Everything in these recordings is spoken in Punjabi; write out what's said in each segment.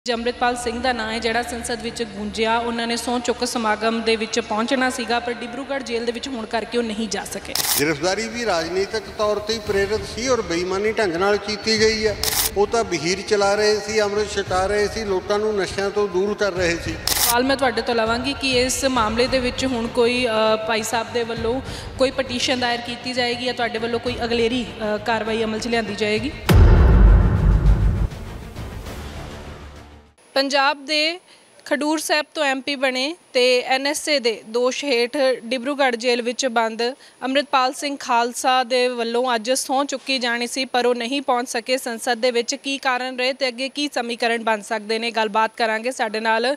ਅੰਮ੍ਰਿਤਪਾਲ ਸਿੰਘ ਦਾ ਨਾਂ ਹੈ ਜਿਹੜਾ ਸੰਸਦ ਵਿੱਚ ਗੂੰਜਿਆ। ਉਹਨਾਂ ਨੇ ਸਹੁੰ ਚੁੱਕ ਸਮਾਗਮ ਦੇ ਵਿੱਚ ਪਹੁੰਚਣਾ ਸੀਗਾ ਪਰ ਡਿਬਰੂਗੜ੍ਹ ਜੇਲ੍ਹ ਦੇ ਵਿੱਚ ਹੋਣ ਕਰਕੇ ਉਹ ਨਹੀਂ ਜਾ ਸਕੇ। गिरफ्तारी भी राजनीतिक तौर पर ही प्रेरित सी और बेईमानी ढंग नाल कीती गई है। वो तो बहीर चला रहे सी, अमृत छका रहे सी, लोगों को नशਿਆਂ ਤੋਂ दूर कर रहे सी। सवाल मैं ਤੁਹਾਡੇ ਤੋਂ ਲਵਾਂਗੀ ਕਿ ਇਸ ਮਾਮਲੇ ਦੇ ਵਿੱਚ ਹੁਣ ਕੋਈ ਭਾਈ ਸਾਹਿਬ ਦੇ ਵੱਲੋਂ ਕੋਈ ਪਟੀਸ਼ਨ ਦਾਇਰ ਕੀਤੀ ਜਾਏਗੀ ਜਾਂ ਤੁਹਾਡੇ ਵੱਲੋਂ ਕੋਈ ਅਗਲੇਰੀ ਕਾਰਵਾਈ ਅਮਲ 'ਚ ਲਿਆਂਦੀ ਜਾਏਗੀ? ਪੰਜਾਬ ਦੇ ਖਡੂਰ ਸਾਹਿਬ ਤੋਂ MP ਬਣੇ ਤੇ NSA ਦੇ ਦੋਸ਼ ਹੇਠ ਡਿਬਰੂਗੜ੍ਹ ਜੇਲ੍ਹ ਵਿੱਚ ਬੰਦ ਅੰਮ੍ਰਿਤਪਾਲ ਸਿੰਘ ਖਾਲਸਾ ਦੇ ਵੱਲੋਂ ਅੱਜ ਸਹੁੰ ਚੁੱਕੀ ਜਾਣੀ ਸੀ ਪਰ ਉਹ ਨਹੀਂ ਪਹੁੰਚ ਸਕੇ ਸੰਸਦ ਦੇ ਵਿੱਚ। ਕੀ ਕਾਰਨ ਰਹੇ ਤੇ ਅੱਗੇ ਕੀ ਸਮੀਕਰਨ ਬਣ ਸਕਦੇ ਨੇ, ਗੱਲਬਾਤ ਕਰਾਂਗੇ। ਸਾਡੇ ਨਾਲ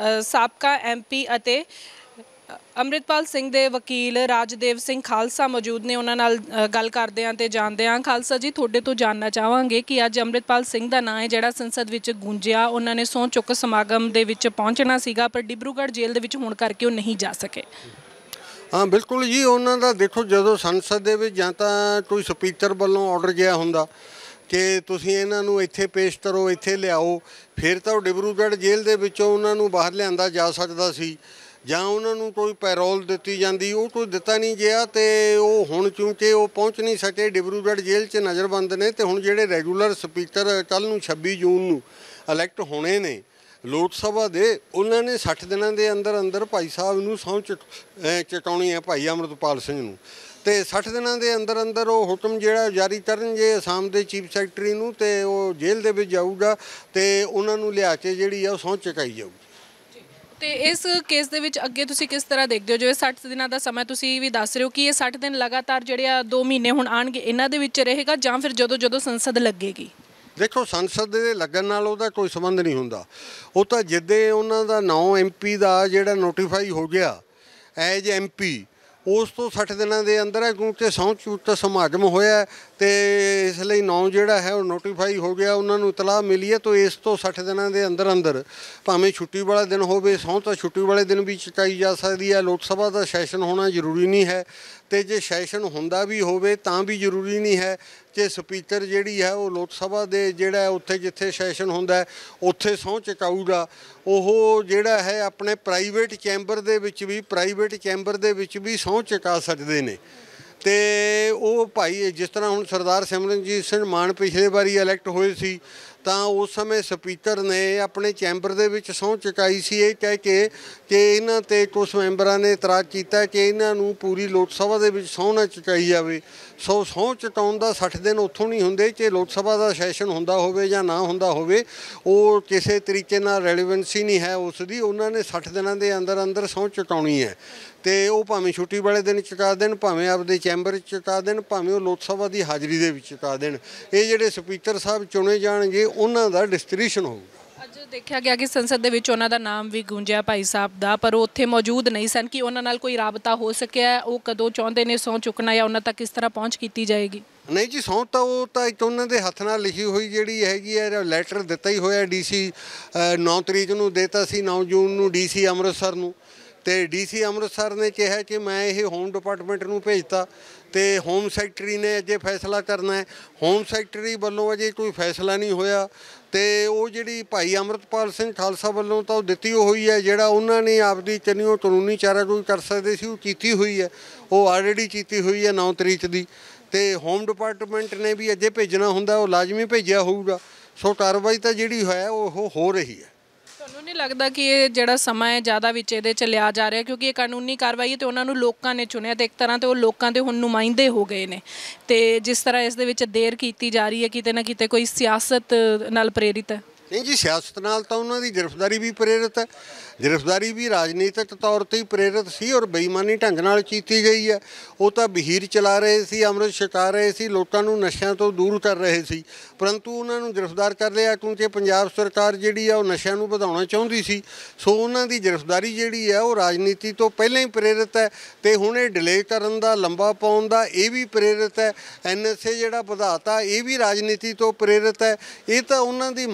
ਸਾਬਕਾ MP ਅਤੇ ਅੰਮ੍ਰਿਤਪਾਲ ਸਿੰਘ ਦੇ ਵਕੀਲ ਰਾਜਦੇਵ ਸਿੰਘ ਖਾਲਸਾ ਮੌਜੂਦ ਨੇ। ਉਹਨਾਂ ਨਾਲ ਗੱਲ ਕਰਦੇ ਹਾਂ ਤੇ ਜਾਣਦੇ ਹਾਂ। ਖਾਲਸਾ ਜੀ, ਤੁਹਾਡੇ ਤੋਂ ਜਾਣਨਾ ਚਾਹਾਂਗੇ ਕਿ ਅੱਜ ਅੰਮ੍ਰਿਤਪਾਲ ਸਿੰਘ ਦਾ ਨਾਂ ਹੈ ਜਿਹੜਾ ਸੰਸਦ ਵਿੱਚ ਗੂੰਜਿਆ। ਉਹਨਾਂ ਨੇ ਸਹੁੰ ਚੁੱਕ ਸਮਾਗਮ ਦੇ ਵਿੱਚ ਪਹੁੰਚਣਾ ਸੀਗਾ ਪਰ ਡਿਬਰੂਗੜ੍ਹ ਜੇਲ੍ਹ ਦੇ ਵਿੱਚ ਹੋਣ ਕਰਕੇ ਉਹ ਨਹੀਂ ਜਾ ਸਕੇ। हाँ बिल्कुल जी, उन्होंने देखो जो संसद ਜਾਂ ਤਾਂ ਕੋਈ ਸਪੀਕਰ ਵੱਲੋਂ ਆਰਡਰ ਗਿਆ ਹੁੰਦਾ ਕਿ ਤੁਸੀਂ ਇਹਨਾਂ ਨੂੰ ਇੱਥੇ ਪੇਸ਼ ਕਰੋ, ਇੱਥੇ ਲਿਆਓ, ਫਿਰ ਤਾਂ ਉਹ ਡਿਬਰੂਗੜ੍ਹ ਜੇਲ੍ਹ ਦੇ ਵਿੱਚੋਂ ਉਹਨਾਂ ਨੂੰ ਬਾਹਰ ਲਿਆਂਦਾ ਜਾ ਸਕਦਾ ਸੀ ਜਾਂ ਉਹਨਾਂ ਨੂੰ ਕੋਈ ਪੈਰੋਲ ਦਿੱਤੀ ਜਾਂਦੀ। ਉਹ ਕੋਈ ਦਿੱਤਾ ਨਹੀਂ ਗਿਆ ਤੇ ਉਹ ਹੁਣ ਕਿਉਂਕਿ ਉਹ ਪਹੁੰਚ ਨਹੀਂ ਸਕੇ, ਡਿਬਰੂਗੜ੍ਹ ਜੇਲ੍ਹ 'ਚ ਨਜ਼ਰਬੰਦ ਨੇ। ਤੇ ਹੁਣ ਜਿਹੜੇ ਰੈਗੂਲਰ ਸਪੀਕਰ ਕੱਲ੍ਹ ਨੂੰ 26 ਜੂਨ ਨੂੰ ਇਲੈਕਟ ਹੋਣੇ ਨੇ ਲੋਕ ਸਭਾ ਦੇ, ਉਹਨਾਂ ਨੇ 60 ਦਿਨਾਂ ਦੇ ਅੰਦਰ ਅੰਦਰ ਭਾਈ ਸਾਹਿਬ ਨੂੰ ਸਹੁੰ ਚੁਕਾਉਣੀ ਹੈ, ਭਾਈ ਅੰਮ੍ਰਿਤਪਾਲ ਸਿੰਘ ਨੂੰ। ਤੇ 60 ਦਿਨਾਂ ਦੇ ਅੰਦਰ ਅੰਦਰ ਉਹ ਹੁਕਮ ਜਿਹੜਾ ਜਾਰੀ ਕਰਨਗੇ ਅਸਾਮ ਦੇ ਚੀਫ ਸੈਕਟਰੀ ਨੂੰ ਤੇ ਉਹ ਜੇਲ੍ਹ ਦੇ ਵਿੱਚ ਜਾਊਗਾ ਤੇ ਉਹਨਾਂ ਨੂੰ ਲਿਆ ਕੇ ਜਿਹੜੀ ਆ ਉਹ ਸਹੁੰ ਚੁਕਾਈ ਜਾਊਗੀ। ਤੇ ਇਸ ਕੇਸ ਦੇ ਵਿੱਚ ਅੱਗੇ ਤੁਸੀਂ ਕਿਸ ਤਰ੍ਹਾਂ ਦੇਖਦੇ ਹੋ? ਜੋ ਇਹ 60 ਦਿਨਾਂ ਦਾ ਸਮਾਂ ਤੁਸੀਂ ਵੀ ਦੱਸ ਰਹੇ ਹੋ ਕਿ ਇਹ 60 ਦਿਨ ਲਗਾਤਾਰ ਜਿਹੜੇ ਆ 2 ਮਹੀਨੇ ਹੁਣ ਆਉਣਗੇ, ਇਹਨਾਂ ਦੇ ਵਿੱਚ ਰਹੇਗਾ ਜਾਂ ਫਿਰ ਜਦੋਂ ਜਦੋਂ ਸੰਸਦ ਲੱਗੇਗੀ? ਦੇਖੋ, ਸੰਸਦ ਦੇ ਲੱਗਣ ਨਾਲ ਉਹਦਾ ਕੋਈ ਸੰਬੰਧ ਨਹੀਂ ਹੁੰਦਾ। ਉਹ ਤਾਂ ਜਿੱਦੇ ਉਹਨਾਂ ਦਾ ਨਾਂ MP ਦਾ ਜਿਹੜਾ ਨੋਟੀਫਾਈ ਹੋ ਗਿਆ ਐਜ MP, ਉਸ ਤੋਂ 60 ਦਿਨਾਂ ਦੇ ਅੰਦਰ ਹੈ ਕਿਉਂਕਿ ਸਹੁੰ ਚੁੱਕ ਸਮਾਗਮ ਹੋਇਆ ਤੇ ਇਸ ਲਈ ਨਾਂ ਜਿਹੜਾ ਹੈ ਉਹ ਨੋਟੀਫਾਈ ਹੋ ਗਿਆ, ਉਹਨਾਂ ਨੂੰ ਇਤਲਾਹ ਮਿਲੀ ਹੈ। ਤਾਂ ਇਸ ਤੋਂ 60 ਦਿਨਾਂ ਦੇ ਅੰਦਰ ਅੰਦਰ ਭਾਵੇਂ ਛੁੱਟੀ ਵਾਲਾ ਦਿਨ ਹੋਵੇ, ਸਹੁੰ ਤਾਂ ਛੁੱਟੀ ਵਾਲੇ ਦਿਨ ਵੀ ਚੁਕਾਈ ਜਾ ਸਕਦੀ ਹੈ। ਲੋਕ ਸਭਾ ਦਾ ਸੈਸ਼ਨ ਹੋਣਾ ਜ਼ਰੂਰੀ ਨਹੀਂ ਹੈ ਤੇ ਜੇ ਸੈਸ਼ਨ ਹੁੰਦਾ ਵੀ ਹੋਵੇ ਤਾਂ ਵੀ ਜ਼ਰੂਰੀ ਨਹੀਂ ਹੈ ਕਿ ਸਪੀਕਰ ਜਿਹੜੀ ਹੈ ਉਹ ਲੋਕ ਸਭਾ ਦੇ ਜਿਹੜਾ ਉੱਥੇ ਜਿੱਥੇ ਸੈਸ਼ਨ ਹੁੰਦਾ ਉੱਥੇ ਸਹੁੰ ਚੁਕਾਊਗਾ। ਉਹ ਜਿਹੜਾ ਹੈ ਆਪਣੇ ਪ੍ਰਾਈਵੇਟ ਚੈਂਬਰ ਦੇ ਵਿੱਚ ਵੀ ਸਹੁੰ ਚੁਕਾ ਸਕਦੇ ਨੇ। ਤੇ ਉਹ ਭਾਈ ਜਿਸ ਤਰ੍ਹਾਂ ਹੁਣ ਸਰਦਾਰ ਸਿਮਰਨਜੀਤ ਸਿੰਘ ਮਾਨ ਪਿਛਲੇ ਵਾਰੀ ਇਲੈਕਟ ਹੋਏ ਸੀ ਤਾਂ ਉਸ ਸਮੇਂ ਸਪੀਕਰ ਨੇ ਆਪਣੇ ਚੈਂਬਰ ਦੇ ਵਿੱਚ ਸਹੁੰ ਚੁਕਾਈ ਸੀ ਇਹ ਕਹਿ ਕੇ ਕਿ ਇਹਨਾਂ 'ਤੇ ਕੁਛ ਮੈਂਬਰਾਂ ਨੇ ਇਤਰਾਜ਼ ਕੀਤਾ ਕਿ ਇਹਨਾਂ ਨੂੰ ਪੂਰੀ ਲੋਕ ਸਭਾ ਦੇ ਵਿੱਚ ਸਹੁੰ ਨਾ ਚੁਕਾਈ ਜਾਵੇ। ਸਹੁੰ ਚੁਕਾਉਣ ਦਾ 60 ਦਿਨ ਉੱਥੋਂ ਨਹੀਂ ਹੁੰਦੇ ਕਿ ਲੋਕ ਸਭਾ ਦਾ ਸੈਸ਼ਨ ਹੁੰਦਾ ਹੋਵੇ ਜਾਂ ਨਾ ਹੁੰਦਾ ਹੋਵੇ, ਉਹ ਕਿਸੇ ਤਰੀਕੇ ਨਾਲ ਰੈਲੀਵੈਂਸੀ ਨਹੀਂ ਹੈ ਉਸ ਦੀ। ਉਹਨਾਂ ਨੇ 60 ਦਿਨਾਂ ਦੇ ਅੰਦਰ ਅੰਦਰ ਸਹੁੰ ਚੁਕਾਉਣੀ ਹੈ ਤੇ ਉਹ ਭਾਵੇਂ ਛੁੱਟੀ ਵਾਲੇ ਦਿਨ ਚੁਕਾ ਦੇਣ, ਭਾਵੇਂ ਆਪਦੇ ਚੈਂਬਰ 'ਚ ਚੁਕਾ ਦੇਣ, ਭਾਵੇਂ ਉਹ ਲੋਕ ਸਭਾ ਦੀ ਹਾਜ਼ਰੀ ਦੇ ਵਿੱਚ ਚੁਕਾ ਦੇਣ। ਇਹ ਜਿਹੜੇ ਸਪੀਕਰ ਸਾਹਿਬ ਚੁਣੇ ਜਾਣਗੇ ਉਹਨਾਂ ਦਾ ਡਿਸਟ੍ਰੀਬਿਊਸ਼ਨ ਹੋਊਗਾ। ਅੱਜ ਦੇਖਿਆ ਗਿਆ ਕਿ ਸੰਸਦ ਦੇ ਵਿੱਚ ਉਹਨਾਂ ਦਾ ਨਾਮ ਵੀ ਗੂੰਜਿਆ ਭਾਈ ਸਾਹਿਬ ਦਾ, ਪਰ ਉਹ ਉੱਥੇ ਮੌਜੂਦ ਨਹੀਂ ਸਨ। ਕਿ ਉਹਨਾਂ ਨਾਲ ਕੋਈ ਰਾਬਤਾ ਹੋ ਸਕਿਆ? ਉਹ ਕਦੋਂ ਚਾਹੁੰਦੇ ਨੇ ਸਹੁੰ ਚੁੱਕਣਾ ਜਾਂ ਉਹਨਾਂ ਤੱਕ ਕਿਸ ਤਰ੍ਹਾਂ ਪਹੁੰਚ ਕੀਤੀ ਜਾਏਗੀ? ਨਹੀਂ ਜੀ, ਸਹੁੰ ਤਾਂ ਉਹ ਤਾਂ ਇੱਕ ਉਹਨਾਂ ਦੇ ਹੱਥ ਨਾਲ ਲਿਖੀ ਹੋਈ ਜਿਹੜੀ ਹੈਗੀ ਹੈ ਲੈਟਰ ਦਿੱਤਾ ਹੀ ਹੋਇਆ DC 9 ਤਰੀਕ ਨੂੰ ਦੇਤਾ ਸੀ, 9 ਜੂਨ ਨੂੰ DC ਅੰਮ੍ਰਿਤਸਰ ਨੂੰ। ਤੇ DC ਅੰਮ੍ਰਿਤਸਰ ਨੇ ਕਿਹਾ ਕਿ ਮੈਂ ਇਹ ਹੋਮ ਡਿਪਾਰਟਮੈਂਟ ਨੂੰ ਭੇਜਤਾ ਤੇ ਹੋਮ ਸੈਕਟਰੀ ਨੇ ਅੱਗੇ ਫੈਸਲਾ ਕਰਨਾ ਹੈ। ਹੋਮ ਸੈਕਟਰੀ ਵੱਲੋਂ ਅਜੇ ਕੋਈ ਫੈਸਲਾ ਨਹੀਂ ਹੋਇਆ ਤੇ ਉਹ ਜਿਹੜੀ ਭਾਈ ਅੰਮ੍ਰਿਤਪਾਲ ਸਿੰਘ ਖਾਲਸਾ ਵੱਲੋਂ ਤਾਂ ਉਹ ਦਿੱਤੀ ਹੋਈ ਹੈ, ਜਿਹੜਾ ਉਹਨਾਂ ਨੇ ਆਪਦੀ ਚੰਨੀਓ ਕਾਨੂੰਨੀ ਚਾਰਾਜੋਈ ਕਰ ਸਕਦੇ ਸੀ ਉਹ ਕੀਤੀ ਹੋਈ ਹੈ, ਉਹ ਆਲਰੇਡੀ ਕੀਤੀ ਹੋਈ ਹੈ 9 ਤਰੀਕ ਦੀ। ਤੇ ਹੋਮ ਡਿਪਾਰਟਮੈਂਟ ਨੇ ਵੀ ਅੱਗੇ ਭੇਜਣਾ ਹੁੰਦਾ, ਉਹ ਲਾਜ਼ਮੀ ਭੇਜਿਆ ਹੋਊਗਾ। ਸੋ ਕਾਰਵਾਈ ਤਾਂ ਜਿਹੜੀ ਹੈ ਉਹ ਹੋ ਰਹੀ ਹੈ। ਤੁਹਾਨੂੰ ਨਹੀਂ ਲੱਗਦਾ ਕਿ ਇਹ ਜਿਹੜਾ ਸਮਾਂ ਹੈ ਜ਼ਿਆਦਾ ਵਿੱਚ ਇਹਦੇ 'ਚ ਲਿਆ ਜਾ ਰਿਹਾ? ਕਿਉਂਕਿ ਇਹ ਕਾਨੂੰਨੀ ਕਾਰਵਾਈ ਹੈ ਤੇ ਉਹਨਾਂ ਨੂੰ ਲੋਕਾਂ ਨੇ ਚੁਣਿਆ ਤੇ ਇੱਕ ਤਰ੍ਹਾਂ ਤੇ ਉਹ ਲੋਕਾਂ ਦੇ ਹੁਣ ਨੁਮਾਇੰਦੇ ਹੋ ਗਏ ਨੇ ਤੇ ਜਿਸ ਤਰ੍ਹਾਂ ਇਸ ਦੇ ਵਿੱਚ ਦੇਰ ਕੀਤੀ ਜਾ ਰਹੀ ਹੈ ਕਿਤੇ ਨਾ ਕਿਤੇ ਕੋਈ ਸਿਆਸਤ ਨਾਲ ਪ੍ਰੇਰਿਤ ਹੈ? ਨਹੀਂ ਜੀ, ਸਿਆਸਤ ਨਾਲ ਤਾਂ ਉਹਨਾਂ ਦੀ ਗ੍ਰਿਫਤਾਰੀ ਵੀ ਪ੍ਰੇਰਿਤ ਹੈ। ਗ੍ਰਿਫਤਾਰੀ ਵੀ ਰਾਜਨੀਤਿਕ ਤੌਰ 'ਤੇ ਹੀ ਪ੍ਰੇਰਿਤ ਸੀ ਔਰ ਬੇਈਮਾਨੀ ਢੰਗ ਨਾਲ ਕੀਤੀ ਗਈ ਹੈ। ਉਹ ਤਾਂ ਬਹੀਰ ਚਲਾ ਰਹੇ ਸੀ, ਅੰਮ੍ਰਿਤ ਛਕਾ ਰਹੇ ਸੀ, ਲੋਕਾਂ ਨੂੰ ਨਸ਼ਿਆਂ ਤੋਂ ਦੂਰ ਕਰ ਰਹੇ ਸੀ, ਪਰੰਤੂ ਉਹਨਾਂ ਨੂੰ ਗ੍ਰਿਫਤਾਰ ਕਰ ਲਿਆ ਕਿਉਂਕਿ ਪੰਜਾਬ ਸਰਕਾਰ ਜਿਹੜੀ ਆ ਉਹ ਨਸ਼ਿਆਂ ਨੂੰ ਵਧਾਉਣਾ ਚਾਹੁੰਦੀ ਸੀ। ਸੋ ਉਹਨਾਂ ਦੀ ਗ੍ਰਿਫਤਾਰੀ ਜਿਹੜੀ ਹੈ ਉਹ ਰਾਜਨੀਤੀ ਤੋਂ ਪਹਿਲਾਂ ਹੀ ਪ੍ਰੇਰਿਤ ਹੈ ਤੇ ਹੁਣ ਇਹ ਡਿਲੇ ਕਰਨ ਦਾ, ਲੰਬਾ ਪਾਉਣ ਦਾ ਇਹ ਵੀ ਪ੍ਰੇਰਿਤ ਹੈ। NSA ਜਿਹੜਾ ਵਧਾਤਾ ਇਹ ਵੀ ਰਾਜਨੀਤੀ ਤੋਂ ਪ੍ਰੇਰਿਤ ਹੈ। ਇਹ ਤਾਂ ਉਹਨਾਂ ਦੀ ਮਦਭਾਵ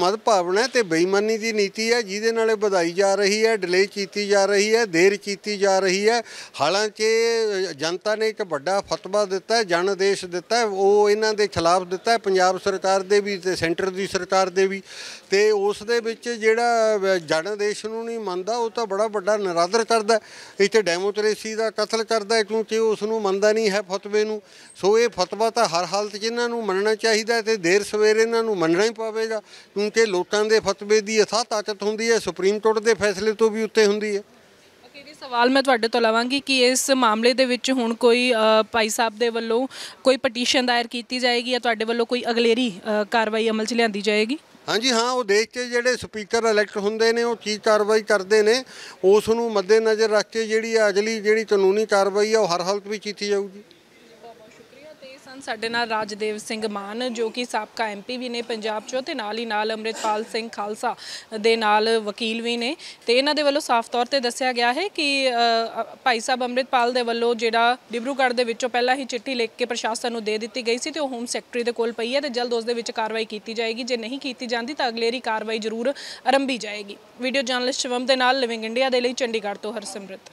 ਆਪਣਾ ਤੇ ਬੇਈਮਾਨੀ ਦੀ ਨੀਤੀ ਹੈ ਜਿਹਦੇ ਨਾਲ ਇਹ ਵਧਾਈ ਜਾ ਰਹੀ ਹੈ, ਡਿਲੇ ਕੀਤੀ ਜਾ ਰਹੀ ਹੈ, ਦੇਰ ਕੀਤੀ ਜਾ ਰਹੀ ਹੈ। ਹਾਲਾਂਕਿ ਜਨਤਾ ਨੇ ਇੱਕ ਵੱਡਾ ਫਤਵਾ ਦਿੱਤਾ ਹੈ, ਜਨ ਆਦੇਸ਼ ਦਿੱਤਾ ਹੈ, ਉਹ ਇਹਨਾਂ ਦੇ ਖਿਲਾਫ ਦਿੱਤਾ ਹੈ, ਪੰਜਾਬ ਸਰਕਾਰ ਦੇ ਵੀ ਤੇ ਸੈਂਟਰ ਦੀ ਸਰਕਾਰ ਦੇ ਵੀ। ਤੇ ਉਸ ਦੇ ਵਿੱਚ ਜਿਹੜਾ ਜਨ ਆਦੇਸ਼ ਨੂੰ ਨਹੀਂ ਮੰਨਦਾ ਉਹ ਤਾਂ ਬੜਾ ਵੱਡਾ ਨਿਰਾਦਰ ਕਰਦਾ, ਇੱਥੇ ਡੈਮੋਕ੍ਰੇਸੀ ਦਾ ਕਤਲ ਕਰਦਾ ਹੈ, ਕਿਉਂਕਿ ਉਸ ਨੂੰ ਮੰਨਦਾ ਨਹੀਂ ਹੈ ਫਤਵੇ ਨੂੰ। ਸੋ ਇਹ ਫਤਵਾ ਤਾਂ ਹਰ ਹਾਲਤ 'ਚ ਇਹਨਾਂ ਨੂੰ ਮੰਨਣਾ ਚਾਹੀਦਾ ਤੇ ਦੇਰ ਸਵੇਰ ਇਹਨਾਂ ਨੂੰ ਮੰਨਣਾ ਹੀ ਪਵੇਗਾ, ਕਿਉਂਕਿ ਲੋਕਾਂ ਦੇ ਫਤਵੇ ਦੀ ਅਥਾਹ ਤਾਕਤ ਹੁੰਦੀ ਹੈ, ਸੁਪਰੀਮ ਕੋਰਟ ਦੇ ਫੈਸਲੇ ਤੋਂ ਵੀ ਉੱਤੇ ਹੁੰਦੀ ਹੈ। ਅਖੀਰੀ ਸਵਾਲ ਮੈਂ ਤੁਹਾਡੇ ਤੋਂ ਲਵਾਂਗੀ ਕਿ ਇਸ ਮਾਮਲੇ ਦੇ ਵਿੱਚ ਹੁਣ ਕੋਈ ਭਾਈ ਸਾਹਿਬ ਦੇ ਵੱਲੋਂ ਕੋਈ ਪਟੀਸ਼ਨ ਦਾਇਰ ਕੀਤੀ ਜਾਏਗੀ ਜਾਂ ਤੁਹਾਡੇ ਵੱਲੋਂ ਕੋਈ ਅਗਲੇਰੀ ਕਾਰਵਾਈ ਅਮਲ 'ਚ ਲਿਆਂਦੀ ਜਾਏਗੀ? ਹਾਂਜੀ ਹਾਂ, ਉਹ ਦੇਖ ਕੇ ਜਿਹੜੇ ਸਪੀਕਰ ਇਲੈਕਟ ਹੁੰਦੇ ਨੇ ਉਹ ਕੀ ਕਾਰਵਾਈ ਕਰਦੇ ਨੇ ਉਸ ਨੂੰ ਮੱਦੇਨਜ਼ਰ ਰੱਖ ਕੇ ਜਿਹੜੀ ਅਗਲੀ ਜਿਹੜੀ ਕਾਨੂੰਨੀ ਕਾਰਵਾਈ ਆ ਉਹ ਹਰ ਹਾਲਤ ਵਿੱਚ ਕੀਤੀ ਜਾਊਗੀ। ਸਾਡੇ ਨਾਲ ਰਾਜਦੇਵ ਸਿੰਘ ਮਾਨ ਜੋ ਕਿ ਸਾਬਕਾ MP ਵੀ ਨੇ ਪੰਜਾਬ 'ਚੋਂ ਤੇ ਨਾਲ ਹੀ ਨਾਲ ਅੰਮ੍ਰਿਤਪਾਲ ਸਿੰਘ ਖਾਲਸਾ ਦੇ ਨਾਲ ਵਕੀਲ ਵੀ ਨੇ ਤੇ ਇਹਨਾਂ ਦੇ ਵੱਲੋਂ ਸਾਫ਼ ਤੌਰ ਤੇ ਦੱਸਿਆ ਗਿਆ ਹੈ ਕਿ ਭਾਈ ਸਾਹਿਬ ਅੰਮ੍ਰਿਤਪਾਲ ਦੇ ਵੱਲੋਂ ਜਿਹੜਾ ਡਿਬਰੂਗੜ੍ਹ ਦੇ ਵਿੱਚੋਂ ਪਹਿਲਾਂ ਹੀ ਚਿੱਠੀ ਲਿਖ ਕੇ ਪ੍ਰਸ਼ਾਸਨ ਨੂੰ ਦੇ ਦਿੱਤੀ ਗਈ ਸੀ ਤੇ ਉਹ ਹੋਮ ਸੈਕਟਰੀ ਦੇ ਕੋਲ ਪਈ ਹੈ ਤੇ ਜਲਦ ਉਸ ਦੇ ਵਿੱਚ ਕਾਰਵਾਈ ਕੀਤੀ ਜਾਏਗੀ। ਜੇ ਨਹੀਂ ਕੀਤੀ ਜਾਂਦੀ ਤਾਂ ਅਗਲੇਰੀ ਕਾਰਵਾਈ ਜ਼ਰੂਰ ਆਰੰਭੀ ਜਾਏਗੀ। ਵੀਡੀਓ ਜਰਨਲਿਸਟ ਸ਼ਿਵਮ ਦੇ ਨਾਲ ਲਿਵਿੰਗ ਇੰਡੀਆ ਦੇ ਲਈ ਚੰਡੀਗੜ੍ਹ ਤੋਂ ਹਰਸਿਮਰਤ।